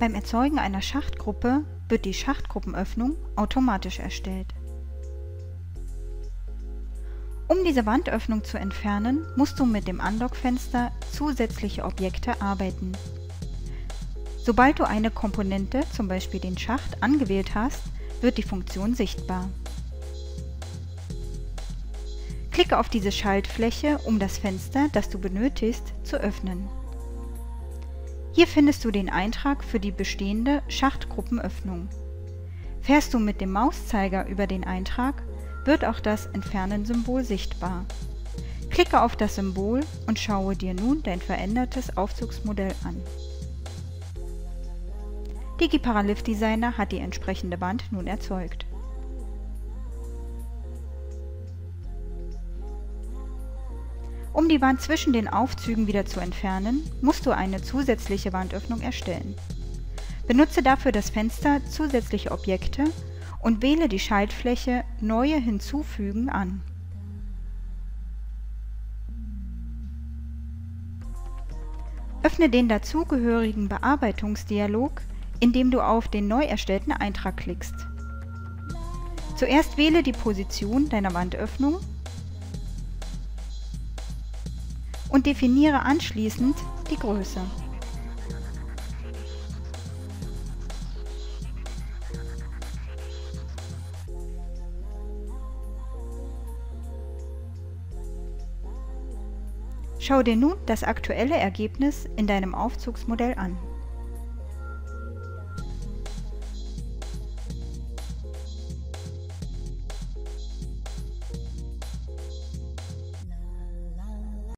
Beim Erzeugen einer Schachtgruppe wird die Schachtgruppenöffnung automatisch erstellt. Um diese Wandöffnung zu entfernen, musst du mit dem Unlock-Fenster Zusätzliche Objekte arbeiten. Sobald du eine Komponente, zum Beispiel den Schacht, angewählt hast, wird die Funktion sichtbar. Klicke auf diese Schaltfläche, um das Fenster, das du benötigst, zu öffnen. Hier findest du den Eintrag für die bestehende Schachtgruppenöffnung. Fährst du mit dem Mauszeiger über den Eintrag, wird auch das Entfernen-Symbol sichtbar. Klicke auf das Symbol und schaue dir nun dein verändertes Aufzugsmodell an. DigiParalift Designer hat die entsprechende Wand nun erzeugt. Um die Wand zwischen den Aufzügen wieder zu entfernen, musst du eine zusätzliche Wandöffnung erstellen. Benutze dafür das Fenster Zusätzliche Objekte und wähle die Schaltfläche Neue hinzufügen an. Öffne den dazugehörigen Bearbeitungsdialog, indem du auf den neu erstellten Eintrag klickst. Zuerst wähle die Position deiner Wandöffnung und definiere anschließend die Größe. Schau dir nun das aktuelle Ergebnis in deinem Aufzugsmodell an.